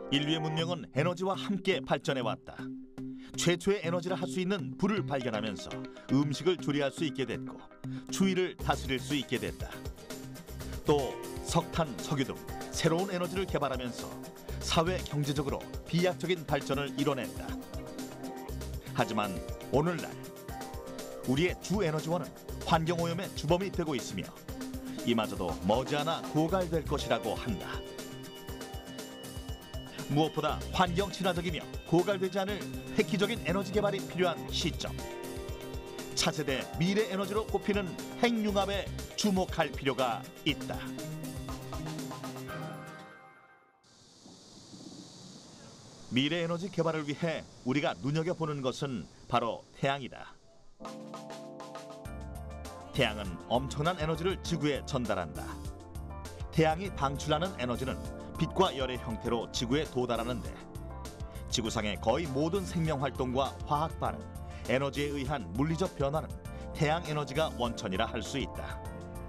인류의 문명은 에너지와 함께 발전해왔다. 최초의 에너지를 할 수 있는 불을 발견하면서 음식을 조리할 수 있게 됐고 추위를 다스릴 수 있게 됐다. 또 석탄, 석유 등 새로운 에너지를 개발하면서 사회 경제적으로 비약적인 발전을 이뤄낸다. 하지만 오늘날 우리의 주 에너지원은 환경오염의 주범이 되고 있으며 이마저도 머지않아 고갈될 것이라고 한다. 무엇보다 환경 친화적이며 고갈되지 않을 획기적인 에너지 개발이 필요한 시점. 차세대 미래 에너지로 꼽히는 핵융합에 주목할 필요가 있다. 미래 에너지 개발을 위해 우리가 눈여겨보는 것은 바로 태양이다. 태양은 엄청난 에너지를 지구에 전달한다. 태양이 방출하는 에너지는 빛과 열의 형태로 지구에 도달하는데 지구상의 거의 모든 생명활동과 화학 반응, 에너지에 의한 물리적 변화는 태양 에너지가 원천이라 할 수 있다.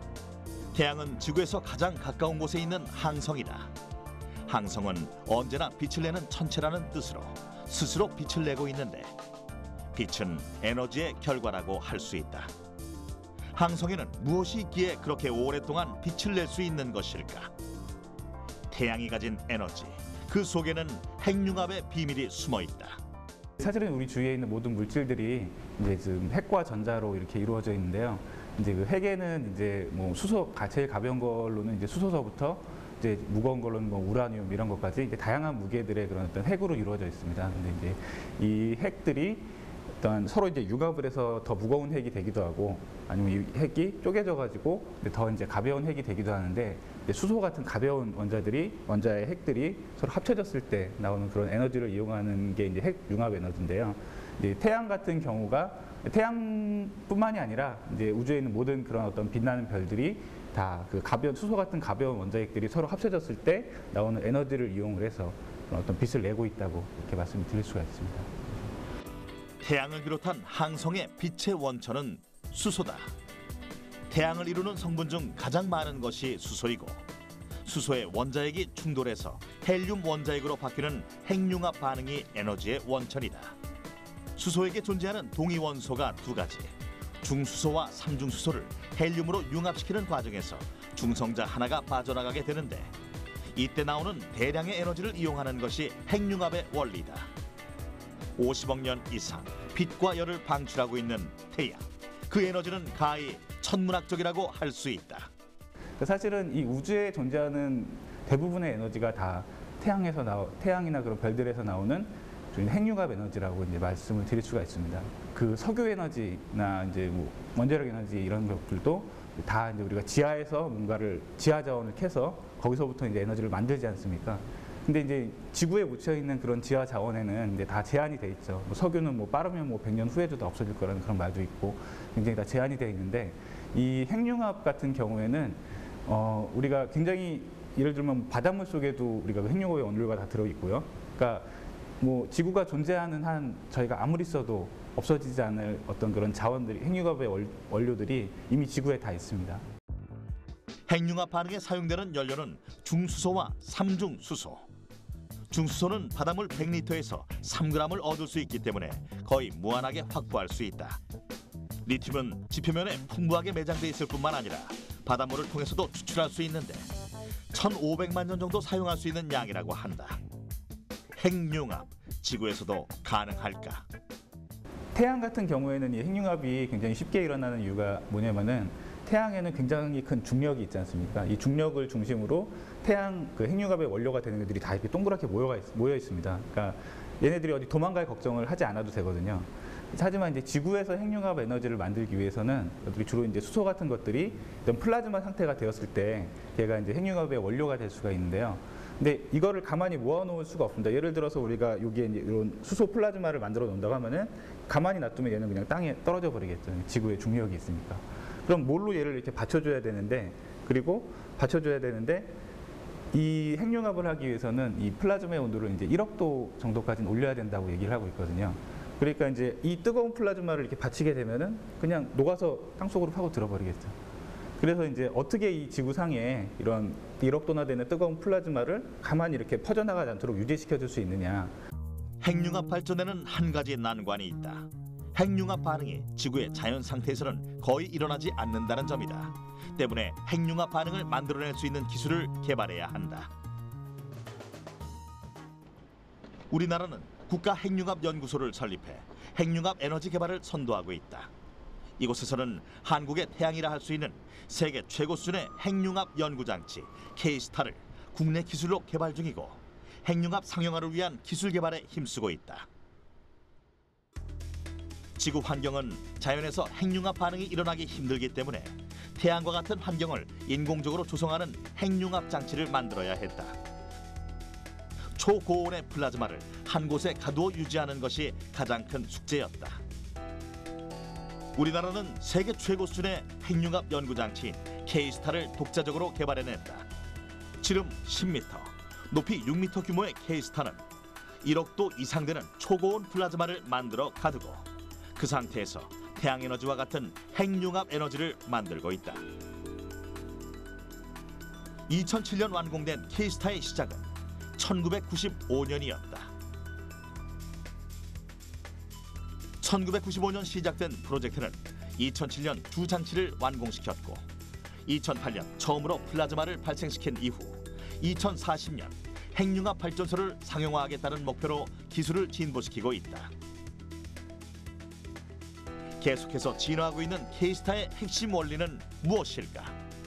태양은 지구에서 가장 가까운 곳에 있는 항성이다. 항성은 언제나 빛을 내는 천체라는 뜻으로 스스로 빛을 내고 있는데 빛은 에너지의 결과라고 할 수 있다. 항성에는 무엇이 있기에 그렇게 오랫동안 빛을 낼 수 있는 것일까? 태양이 가진 에너지, 그 속에는 핵융합의 비밀이 숨어 있다. 사실은 우리 주위에 있는 모든 물질들이 이제 지금 핵과 전자로 이렇게 이루어져 있는데요. 이제 그 핵에는 이제 뭐 수소, 제일 가벼운 걸로는 이제 수소서부터 이제 무거운 걸로는 뭐 우라늄 이런 것까지 이제 다양한 무게들의 그런 어떤 핵으로 이루어져 있습니다. 근데 이제 이 핵들이 어떤 서로 이제 융합을 해서 더 무거운 핵이 되기도 하고 아니면 이 핵이 쪼개져 가지고 더 이제 가벼운 핵이 되기도 하는데 수소 같은 가벼운 원자의 핵들이 서로 합쳐졌을 때 나오는 그런 에너지를 이용하는 게 이제 핵 융합 에너지인데요. 이제 태양 같은 경우가 태양뿐만이 아니라 이제 우주에 있는 모든 그런 어떤 빛나는 별들이 다 그 가벼운 수소 같은 가벼운 원자핵들이 서로 합쳐졌을 때 나오는 에너지를 이용을 해서 그런 어떤 빛을 내고 있다고 이렇게 말씀을 드릴 수가 있습니다. 태양을 비롯한 항성의 빛의 원천은 수소다. 태양을 이루는 성분 중 가장 많은 것이 수소이고 수소의 원자핵이 충돌해서 헬륨 원자핵으로 바뀌는 핵융합 반응이 에너지의 원천이다. 수소에게 존재하는 동위원소가 두 가지, 중수소와 삼중수소를 헬륨으로 융합시키는 과정에서 중성자 하나가 빠져나가게 되는데 이때 나오는 대량의 에너지를 이용하는 것이 핵융합의 원리다. 50억 년 이상 빛과 열을 방출하고 있는 태양, 그 에너지는 가히 천문학적이라고 할 수 있다. 사실은 이 우주에 존재하는 대부분의 에너지가 다 태양이나 그런 별들에서 나오는 핵융합 에너지라고 이제 말씀을 드릴 수가 있습니다. 그 석유 에너지나 이제 뭐 원자력 에너지 이런 것들도 다 이제 우리가 지하에서 뭔가를 지하 자원을 캐서 거기서부터 이제 에너지를 만들지 않습니까? 근데 이제 지구에 묻혀 있는 그런 지하 자원에는 이제 다 제한이 돼 있죠. 뭐 석유는 뭐 빠르면 뭐 100년 후에도 다 없어질 거라는 그런 말도 있고 굉장히 다 제한이 돼 있는데 이 핵융합 같은 경우에는 우리가 굉장히 예를 들면 바닷물 속에도 우리가 핵융합의 원료가 다 들어 있고요. 그러니까 뭐 지구가 존재하는 한 저희가 아무리 써도 없어지지 않을 어떤 그런 자원들이 핵융합의 원료들이 이미 지구에 다 있습니다. 핵융합 반응에 사용되는 연료는 중수소와 삼중수소. 중수소는 바닷물 100리터에서 3g을 얻을 수 있기 때문에 거의 무한하게 확보할 수 있다. 리튬은 지표면에 풍부하게 매장돼 있을 뿐만 아니라 바닷물을 통해서도 추출할 수 있는데 1,500만 년 정도 사용할 수 있는 양이라고 한다. 핵융합, 지구에서도 가능할까? 태양 같은 경우에는 이 핵융합이 굉장히 쉽게 일어나는 이유가 뭐냐면은 태양에는 굉장히 큰 중력이 있지 않습니까? 이 중력을 중심으로 태양 그 핵융합의 원료가 되는 것들이 다 이렇게 동그랗게 모여 있습니다. 그러니까 얘네들이 어디 도망갈 걱정을 하지 않아도 되거든요. 하지만 이제 지구에서 핵융합 에너지를 만들기 위해서는 주로 이제 수소 같은 것들이 어떤 플라즈마 상태가 되었을 때 걔가 이제 핵융합의 원료가 될 수가 있는데요. 근데 이거를 가만히 모아놓을 수가 없습니다. 예를 들어서 우리가 여기에 이제 이런 수소 플라즈마를 만들어 놓는다고 하면은 가만히 놔두면 얘는 그냥 땅에 떨어져 버리겠죠. 지구의 중력이 있으니까. 그럼 뭘로 얘를 이렇게 받쳐줘야 되는데, 이 핵융합을 하기 위해서는 이 플라즈마의 온도를 이제 1억 도 정도까지는 올려야 된다고 얘기를 하고 있거든요. 그러니까 이제 이 뜨거운 플라즈마를 이렇게 받치게 되면은 그냥 녹아서 땅속으로 파고 들어버리겠죠. 그래서 이제 어떻게 이 지구상에 이런 1억 도나 되는 뜨거운 플라즈마를 가만히 이렇게 퍼져나가지 않도록 유지시켜 줄 수 있느냐. 핵융합 발전에는 한 가지 난관이 있다. 핵융합 반응이 지구의 자연 상태에서는 거의 일어나지 않는다는 점이다. 때문에 핵융합 반응을 만들어낼 수 있는 기술을 개발해야 한다. 우리나라는 국가 핵융합 연구소를 설립해 핵융합 에너지 개발을 선도하고 있다. 이곳에서는 한국의 태양이라 할 수 있는 세계 최고 수준의 핵융합 연구장치 K스타를 국내 기술로 개발 중이고 핵융합 상용화를 위한 기술 개발에 힘쓰고 있다. 지구 환경은 자연에서 핵융합 반응이 일어나기 힘들기 때문에 태양과 같은 환경을 인공적으로 조성하는 핵융합 장치를 만들어야 했다. 초고온의 플라즈마를 한 곳에 가두어 유지하는 것이 가장 큰 숙제였다. 우리나라는 세계 최고 수준의 핵융합 연구장치인 K스타를 독자적으로 개발해냈다. 지름 10m, 높이 6m 규모의 K스타는 1억 도 이상 되는 초고온 플라즈마를 만들어 가두고 그 상태에서 태양에너지와 같은 핵융합 에너지를 만들고 있다. 2007년 완공된 K스타의 시작은 1995년이었다. 1995년 시작된 프로젝트는 2007년 두 장치를 완공시켰고 2008년 처음으로 플라즈마를 발생시킨 이후 2040년 핵융합 발전소를 상용화하겠다는 목표로 기술을 진보시키고 있다. 계속해서 진화하고 있는 K스타의 핵심 원리는 무엇일까?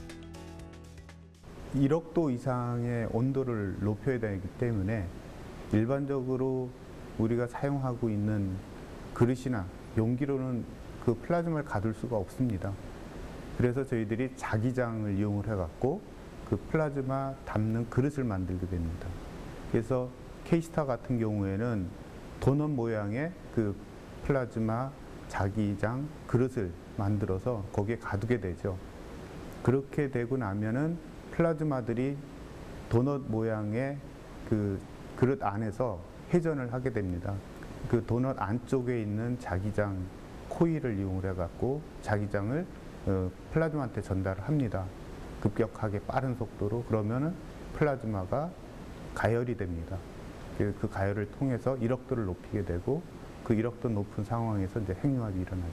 1억 도 이상의 온도를 높여야 되기 때문에 일반적으로 우리가 사용하고 있는 그릇이나 용기로는 그 플라즈마를 가둘 수가 없습니다. 그래서 저희들이 자기장을 이용을 해갖고 그 플라즈마 담는 그릇을 만들게 됩니다. 그래서 K스타 같은 경우에는 도넛 모양의 그 플라즈마 자기장 그릇을 만들어서 거기에 가두게 되죠. 그렇게 되고 나면은 플라즈마들이 도넛 모양의 그 그릇 안에서 회전을 하게 됩니다. 그 도넛 안쪽에 있는 자기장 코일을 이용을 해갖고 자기장을 플라즈마한테 전달을 합니다. 급격하게 빠른 속도로. 그러면은 플라즈마가 가열이 됩니다. 그 가열을 통해서 1억 도를 높이게 되고 그 1억 도 높은 상황에서 이제 핵융합이 일어나게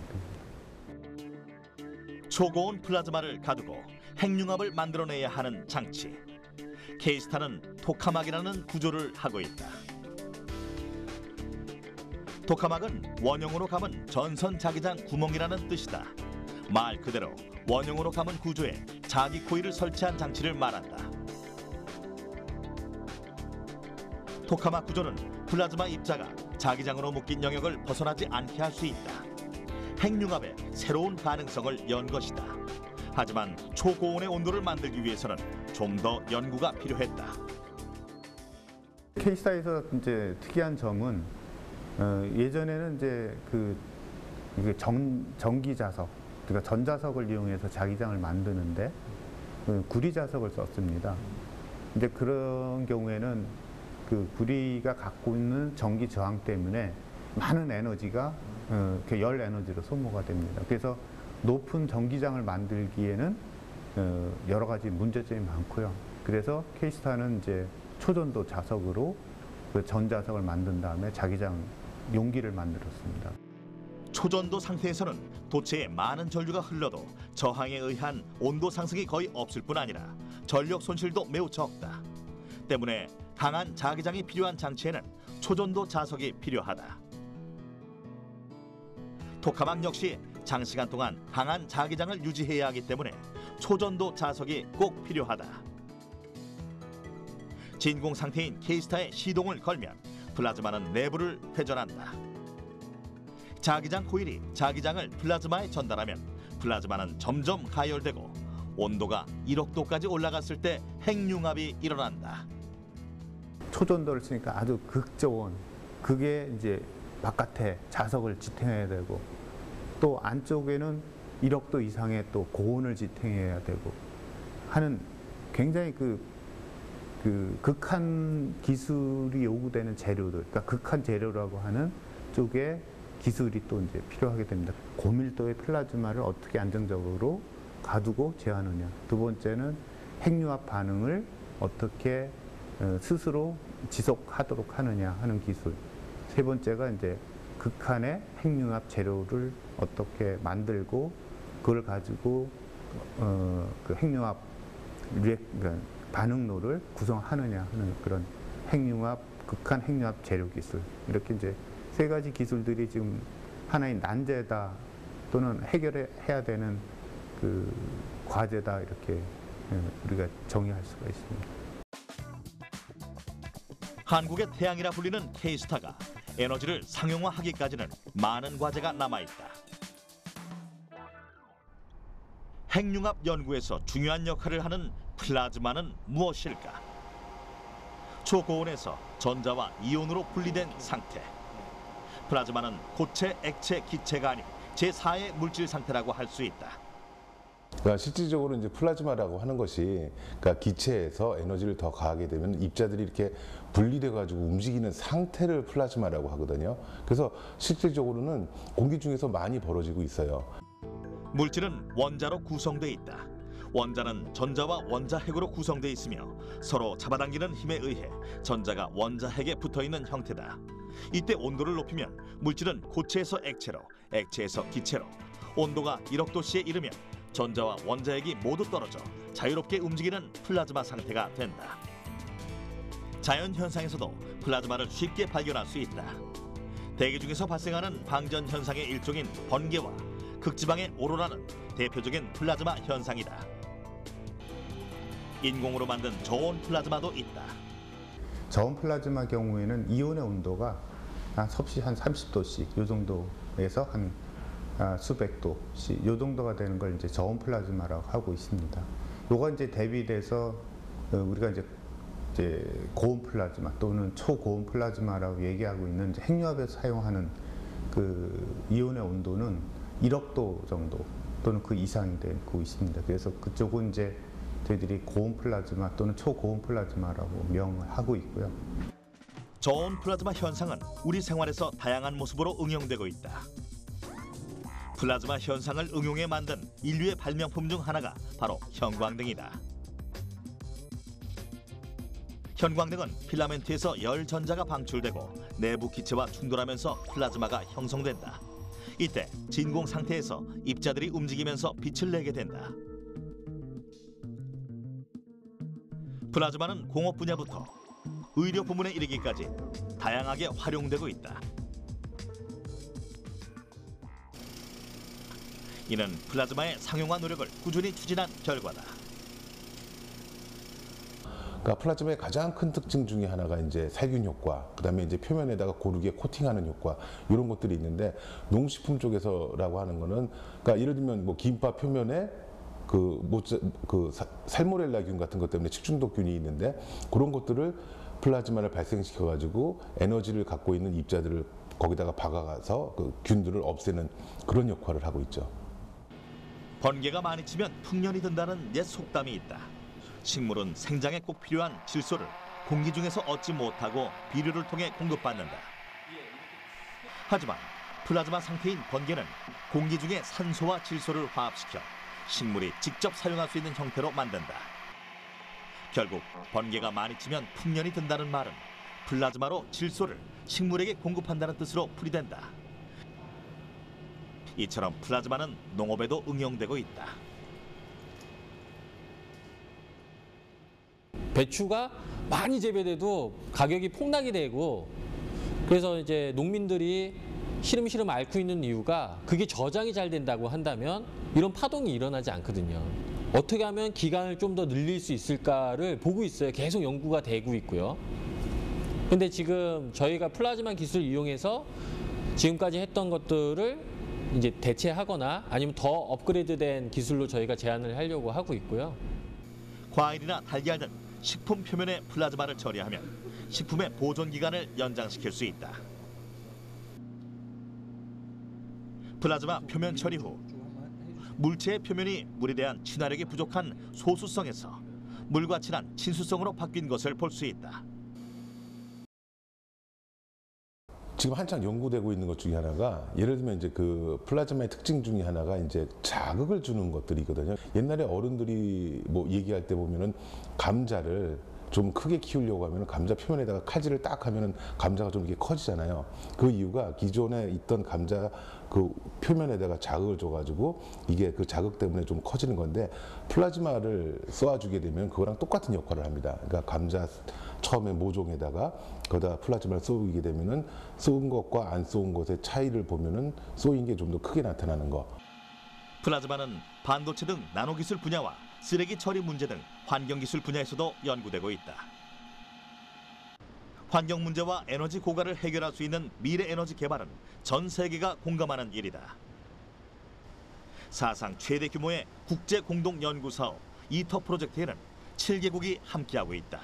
됩니다. 초고온 플라즈마를 가두고 핵융합을 만들어내야 하는 장치. K스타는 토카막이라는 구조를 하고 있다. 토카막은 원형으로 감은 전선 자기장 구멍이라는 뜻이다. 말 그대로 원형으로 감은 구조에 자기 코일을 설치한 장치를 말한다. 토카막 구조는 플라즈마 입자가 자기장으로 묶인 영역을 벗어나지 않게 할 수 있다. 핵융합의 새로운 가능성을 연 것이다. 하지만 초고온의 온도를 만들기 위해서는 좀 더 연구가 필요했다. K스타에서 이제 특이한 점은 예전에는 이제 전기 자석, 그러니까 전자석을 이용해서 자기장을 만드는데 구리 자석을 썼습니다. 근데 그런 경우에는 그 구리가 갖고 있는 전기 저항 때문에 많은 에너지가 열 에너지로 소모가 됩니다. 그래서 높은 전기장을 만들기에는 여러 가지 문제점이 많고요. 그래서 K스타는 이제 초전도 자석으로 그 전자석을 만든 다음에 자기장 용기를 만들었습니다. 초전도 상태에서는 도체에 많은 전류가 흘러도 저항에 의한 온도 상승이 거의 없을 뿐 아니라 전력 손실도 매우 적다. 때문에 강한 자기장이 필요한 장치에는 초전도 자석이 필요하다. 토카막 역시 장시간 동안 강한 자기장을 유지해야 하기 때문에 초전도 자석이 꼭 필요하다. 진공 상태인 K스타에 시동을 걸면 플라즈마는 내부를 회전한다. 자기장 코일이 자기장을 플라즈마에 전달하면 플라즈마는 점점 가열되고 온도가 1억 도까지 올라갔을 때 핵융합이 일어난다. 초전도를 쓰니까 아주 극저온, 그게 이제 바깥에 자석을 지탱해야 되고 또 안쪽에는 1억 도 이상의 또 고온을 지탱해야 되고 하는 굉장히 그 극한 기술이 요구되는 재료들, 그러니까 극한 재료라고 하는 쪽에 기술이 또 이제 필요하게 됩니다. 고밀도의 플라즈마를 어떻게 안정적으로 가두고 제어하느냐. 두 번째는 핵융합 반응을 어떻게 스스로 지속하도록 하느냐 하는 기술. 세 번째가 이제 극한의 핵융합 재료를 어떻게 만들고 그걸 가지고 그 핵융합 그러니까 반응로를 구성하느냐 하는 그런 극한 핵융합 재료 기술. 이렇게 이제 세 가지 기술들이 지금 하나의 난제다 또는 해결해야 되는 그 과제다 이렇게 우리가 정의할 수가 있습니다. 한국의 태양이라 불리는 K스타가 에너지를 상용화하기까지는 많은 과제가 남아있다. 핵융합 연구에서 중요한 역할을 하는 플라즈마는 무엇일까? 초고온에서 전자와 이온으로 분리된 상태. 플라즈마는 고체, 액체, 기체가 아닌 제4의 물질 상태라고 할 수 있다. 그러니까 실질적으로 이제 플라즈마라고 하는 것이 그러니까 기체에서 에너지를 더 가하게 되면 입자들이 이렇게 분리돼 가지고 움직이는 상태를 플라즈마라고 하거든요. 그래서 실질적으로는 공기 중에서 많이 벌어지고 있어요. 물질은 원자로 구성돼 있다. 원자는 전자와 원자핵으로 구성돼 있으며 서로 잡아당기는 힘에 의해 전자가 원자핵에 붙어있는 형태다. 이때 온도를 높이면 물질은 고체에서 액체로, 액체에서 기체로, 온도가 1억 도씨에 이르면 전자와 원자핵이 모두 떨어져 자유롭게 움직이는 플라즈마 상태가 된다. 자연 현상에서도 플라즈마를 쉽게 발견할 수 있다. 대기 중에서 발생하는 방전 현상의 일종인 번개와 극지방의 오로라는 대표적인 플라즈마 현상이다. 인공으로 만든 저온 플라즈마도 있다. 저온 플라즈마 경우에는 이온의 온도가 섭씨 한 30도씨 이 정도에서 한 수백 도씨 이 정도가 되는 걸 이제 저온 플라즈마라고 하고 있습니다. 요가 이제 대비돼서 우리가 이제 고온 플라즈마 또는 초고온 플라즈마라고 얘기하고 있는 핵융합에서 사용하는 그 이온의 온도는 1억 도 정도 또는 그 이상이 되고 있습니다. 그래서 그쪽은 이제 저희들이 고온 플라즈마 또는 초고온 플라즈마라고 명하고 있고요. 저온 플라즈마 현상은 우리 생활에서 다양한 모습으로 응용되고 있다. 플라즈마 현상을 응용해 만든 인류의 발명품 중 하나가 바로 형광등이다. 형광등은 필라멘트에서 열 전자가 방출되고 내부 기체와 충돌하면서 플라즈마가 형성된다. 이때 진공 상태에서 입자들이 움직이면서 빛을 내게 된다. 플라즈마는 공업 분야부터 의료 부문에 이르기까지 다양하게 활용되고 있다. 이는 플라즈마의 상용화 노력을 꾸준히 추진한 결과다. 그러니까 플라즈마의 가장 큰 특징 중에 하나가 이제 살균 효과, 그다음에 이제 표면에다가 고르게 코팅하는 효과 이런 것들이 있는데 농식품 쪽에서라고 하는 거는 그러니까 예를 들면 뭐 김밥 표면에 살모넬라균 같은 것 때문에 식중독균이 있는데 그런 것들을 플라즈마를 발생시켜 가지고 에너지를 갖고 있는 입자들을 거기다가 박아가서 그 균들을 없애는 그런 역할을 하고 있죠. 번개가 많이 치면 풍년이 든다는 옛 속담이 있다. 식물은 생장에 꼭 필요한 질소를 공기 중에서 얻지 못하고 비료를 통해 공급받는다. 하지만 플라즈마 상태인 번개는 공기 중에 산소와 질소를 화합시켜 식물이 직접 사용할 수 있는 형태로 만든다. 결국 번개가 많이 치면 풍년이 든다는 말은 플라즈마로 질소를 식물에게 공급한다는 뜻으로 풀이된다. 이처럼 플라즈마는 농업에도 응용되고 있다. 배추가 많이 재배돼도 가격이 폭락이 되고 그래서 이제 농민들이 시름시름 앓고 있는 이유가 그게 저장이 잘 된다고 한다면 이런 파동이 일어나지 않거든요. 어떻게 하면 기간을 좀 더 늘릴 수 있을까를 보고 있어요. 계속 연구가 되고 있고요. 근데 지금 저희가 플라즈마 기술을 이용해서 지금까지 했던 것들을 이제 대체하거나 아니면 더 업그레이드된 기술로 저희가 제안을 하려고 하고 있고요. 과일이나 달걀 등 식품 표면에 플라즈마를 처리하면 식품의 보존 기간을 연장시킬 수 있다. 플라즈마 표면 처리 후 물체의 표면이 물에 대한 친화력이 부족한 소수성에서 물과 친한 친수성으로 바뀐 것을 볼 수 있다. 지금 한창 연구되고 있는 것 중에 하나가 예를 들면 이제 그 플라즈마의 특징 중에 하나가 이제 자극을 주는 것들이거든요. 옛날에 어른들이 뭐 얘기할 때 보면은 감자를 좀 크게 키우려고 하면 감자 표면에다가 칼질을 딱 하면은 감자가 좀 이렇게 커지잖아요. 그 이유가 기존에 있던 감자 그 표면에다가 자극을 줘가지고 이게 그 자극 때문에 좀 커지는 건데 플라즈마를 쏘아주게 되면 그거랑 똑같은 역할을 합니다. 그러니까 감자 처음에 모종에다가 거기다 플라즈마를 쏘게 되면은 쏘은 것과 안 쏘은 것의 차이를 보면은 쏘인 게 좀 더 크게 나타나는 거. 플라즈마는 반도체 등 나노기술 분야와 쓰레기 처리 문제 등 환경기술 분야에서도 연구되고 있다. 환경 문제와 에너지 고갈을 해결할 수 있는 미래 에너지 개발은 전 세계가 공감하는 일이다. 사상 최대 규모의 국제 공동 연구 사업 이터 프로젝트에는 7개국이 함께하고 있다.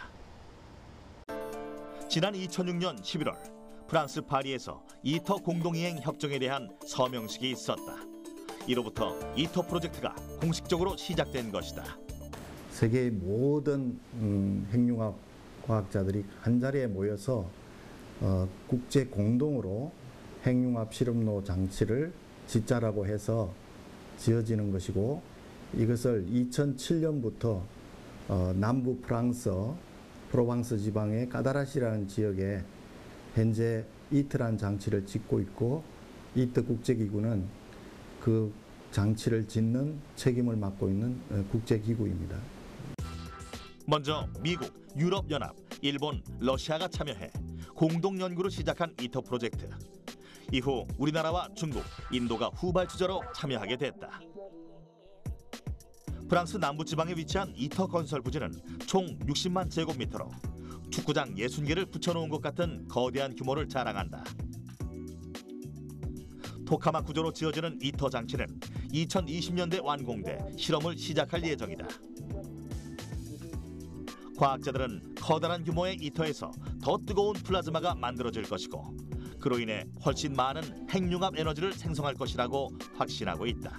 지난 2006년 11월 프랑스 파리에서 이터 공동이행 협정에 대한 서명식이 있었다. 이로부터 이터 프로젝트가 공식적으로 시작된 것이다. 세계의 모든 핵융합 과학자들이 한자리에 모여서 국제 공동으로 핵융합 실험로 장치를 짓자라고 해서 지어지는 것이고, 이것을 2007년부터 남부 프로방스 지방의 까다라시라는 지역에 현재 이트라는 장치를 짓고 있고, 이트 국제기구는 그 장치를 짓는 책임을 맡고 있는 국제기구입니다. 먼저 미국, 유럽연합, 일본, 러시아가 참여해 공동 연구로 시작한 이터 프로젝트. 이후 우리나라와 중국, 인도가 후발주자로 참여하게 됐다. 프랑스 남부지방에 위치한 이터 건설 부지는 총 60만 제곱미터로 축구장 60개를 붙여놓은 것 같은 거대한 규모를 자랑한다. 토카마 구조로 지어지는 이터 장치는 2020년대 완공돼 실험을 시작할 예정이다. 과학자들은 커다란 규모의 이터에서 더 뜨거운 플라즈마가 만들어질 것이고, 그로 인해 훨씬 많은 핵융합 에너지를 생성할 것이라고 확신하고 있다.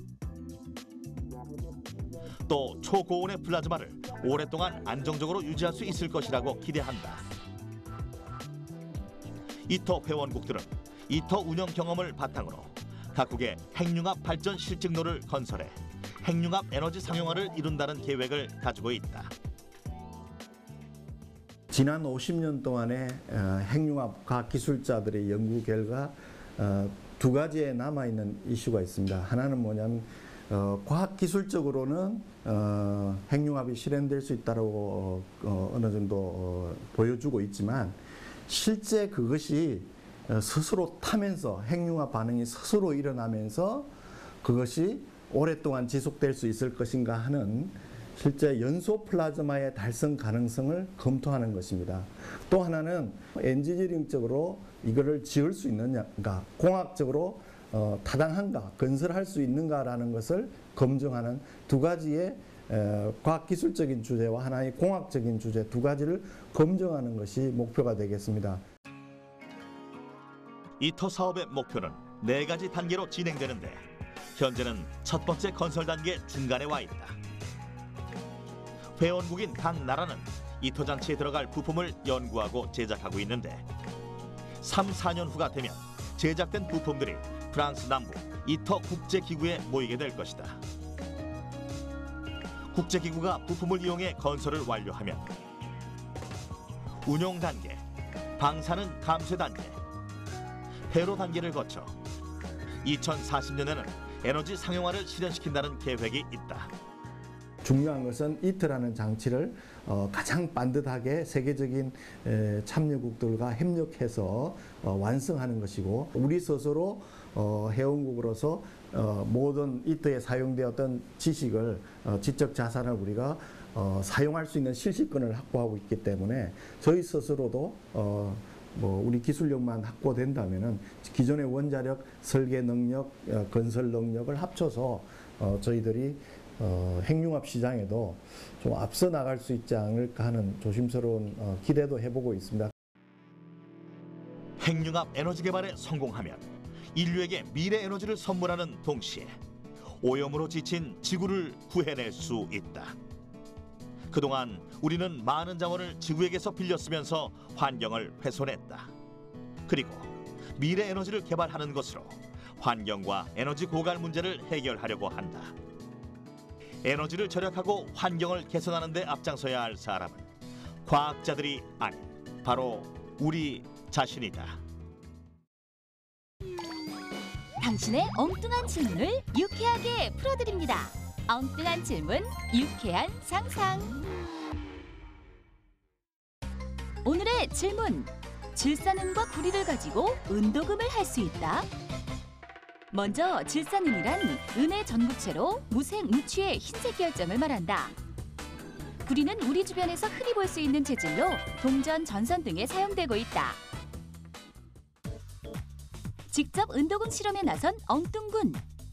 또 초고온의 플라즈마를 오랫동안 안정적으로 유지할 수 있을 것이라고 기대한다. 이터 회원국들은 이터 운영 경험을 바탕으로 각국의 핵융합 발전 실증로를 건설해 핵융합 에너지 상용화를 이룬다는 계획을 가지고 있다. 지난 50년 동안의 핵융합 과학기술자들의 연구 결과 두 가지에 남아있는 이슈가 있습니다. 하나는 뭐냐면 과학기술적으로는 핵융합이 실현될 수 있다고 어느 정도 보여주고 있지만, 실제 그것이 스스로 타면서 핵융합 반응이 스스로 일어나면서 그것이 오랫동안 지속될 수 있을 것인가 하는 실제 연소 플라즈마의 달성 가능성을 검토하는 것입니다. 또 하나는 엔지니어링적으로 이거를 지을 수 있느냐가, 공학적으로 타당한가, 건설할 수 있는가라는 것을 검증하는 두 가지의 과학기술적인 주제와 하나의 공학적인 주제, 두 가지를 검증하는 것이 목표가 되겠습니다. 이터 사업의 목표는 4가지 단계로 진행되는데, 현재는 첫 번째 건설 단계 중간에 와 있다. 회원국인 각 나라는 이터 장치에 들어갈 부품을 연구하고 제작하고 있는데, 3, 4년 후가 되면 제작된 부품들이 프랑스 남부 이터 국제기구에 모이게 될 것이다. 국제기구가 부품을 이용해 건설을 완료하면 운용 단계, 방사능 감쇄 단계, 회로 단계를 거쳐 2040년에는 에너지 상용화를 실현시킨다는 계획이 있다. 중요한 것은 이트라는 장치를 가장 반듯하게 세계적인 참여국들과 협력해서 완성하는 것이고, 우리 스스로 회원국으로서 모든 이트에 사용되었던 지식을, 지적 자산을 우리가 사용할 수 있는 실시권을 확보하고 있기 때문에 저희 스스로도 우리 기술력만 확보된다면은 기존의 원자력 설계 능력, 건설 능력을 합쳐서 저희들이 핵융합 시장에도 좀 앞서 나갈 수 있지 않을까 하는 조심스러운 기대도 해보고 있습니다. 핵융합 에너지 개발에 성공하면 인류에게 미래 에너지를 선물하는 동시에 오염으로 지친 지구를 구해낼 수 있다. 그동안 우리는 많은 자원을 지구에게서 빌렸으면서 환경을 훼손했다. 그리고 미래 에너지를 개발하는 것으로 환경과 에너지 고갈 문제를 해결하려고 한다. 에너지를 절약하고 환경을 개선하는 데 앞장서야 할 사람은 과학자들이 아닌 바로 우리 자신이다. 당신의 엉뚱한 질문을 유쾌하게 풀어드립니다. 엉뚱한 질문, 유쾌한 상상. 오늘의 질문. 질산은과 구리를 가지고 은도금을 할 수 있다. 먼저 질산은이란 은의 전구체로 무색, 무취의 흰색 결정을 말한다. 구리는 우리 주변에서 흔히 볼 수 있는 재질로 동전, 전선 등에 사용되고 있다. 직접 은도금 실험에 나선 엉뚱군.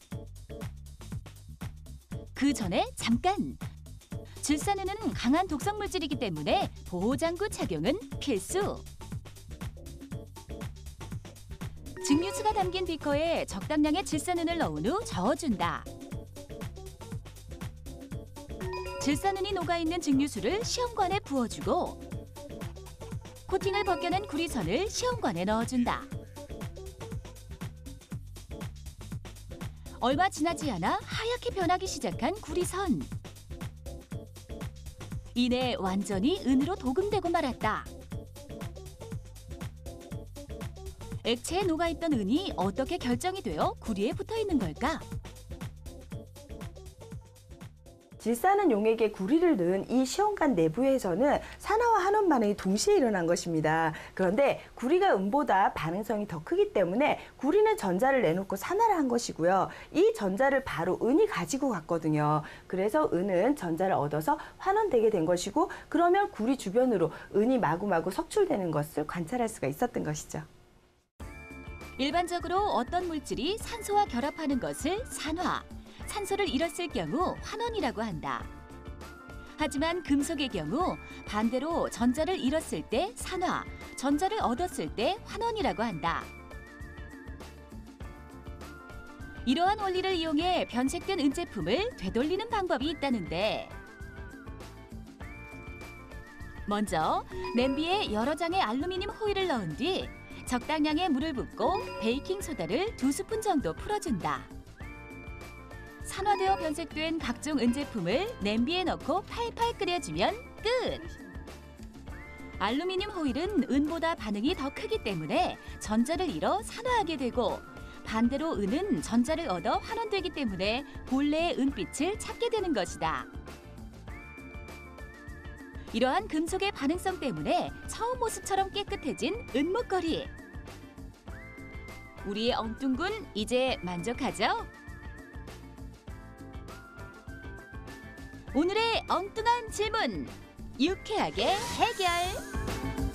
그 전에 잠깐! 질산은은 강한 독성 물질이기 때문에 보호장구 착용은 필수. 증류수가 담긴 비커에 적당량의 질산은을 넣은 후 저어준다. 질산은이 녹아있는 증류수를 시험관에 부어주고 코팅을 벗겨낸 구리선을 시험관에 넣어준다. 얼마 지나지 않아 하얗게 변하기 시작한 구리선. 이내 완전히 은으로 도금되고 말았다. 액체에 녹아있던 은이 어떻게 결정이 되어 구리에 붙어있는 걸까? 질산은 용액에 구리를 넣은 이 시험관 내부에서는 산화와 환원 반응이 동시에 일어난 것입니다. 그런데 구리가 은보다 반응성이 더 크기 때문에 구리는 전자를 내놓고 산화를 한 것이고요. 이 전자를 바로 은이 가지고 갔거든요. 그래서 은은 전자를 얻어서 환원되게 된 것이고, 그러면 구리 주변으로 은이 마구마구 석출되는 것을 관찰할 수가 있었던 것이죠. 일반적으로 어떤 물질이 산소와 결합하는 것을 산화, 산소를 잃었을 경우 환원이라고 한다. 하지만 금속의 경우 반대로 전자를 잃었을 때 산화, 전자를 얻었을 때 환원이라고 한다. 이러한 원리를 이용해 변색된 은제품을 되돌리는 방법이 있다는데, 먼저 냄비에 여러 장의 알루미늄 호일을 넣은 뒤 적당량의 물을 붓고 베이킹소다를 2스푼 정도 풀어준다. 산화되어 변색된 각종 은제품을 냄비에 넣고 팔팔 끓여주면 끝! 알루미늄 호일은 은보다 반응이 더 크기 때문에 전자를 잃어 산화하게 되고, 반대로 은은 전자를 얻어 환원되기 때문에 본래의 은빛을 찾게 되는 것이다. 이러한 금속의 반응성 때문에 처음 모습처럼 깨끗해진 은목걸이. 우리의 엉뚱군 이제 만족하죠? 오늘의 엉뚱한 질문, 유쾌하게 해결!